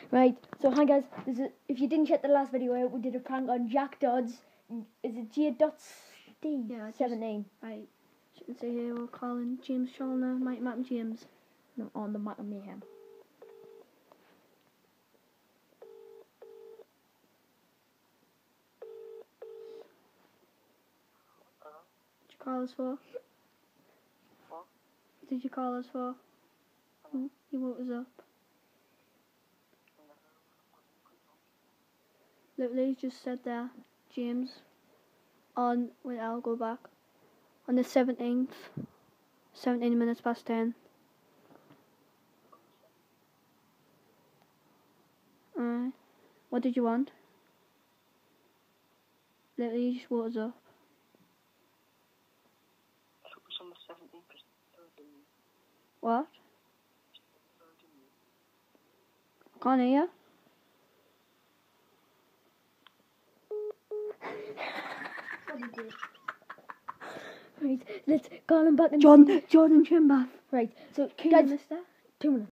Right, so hi guys, if you didn't check the last video out, we did a prank on Jack Dodds. Is it J.D? Yeah, 17. Right, as you can see here, we're calling James Chalner, Mackem James. No, on the Mackem Mayhem. Did you call us for? What? Did you call us for? You woke us up. Literally just said there, James, wait, I'll go back. On the 17th, 17 minutes past 10. Alright. What did you want? Literally just woke us up. It was on the 17th. What? I can't hear you. Right, let's call him back. Jordan Chimbath. Right, so King guys, Minister. 2 minutes.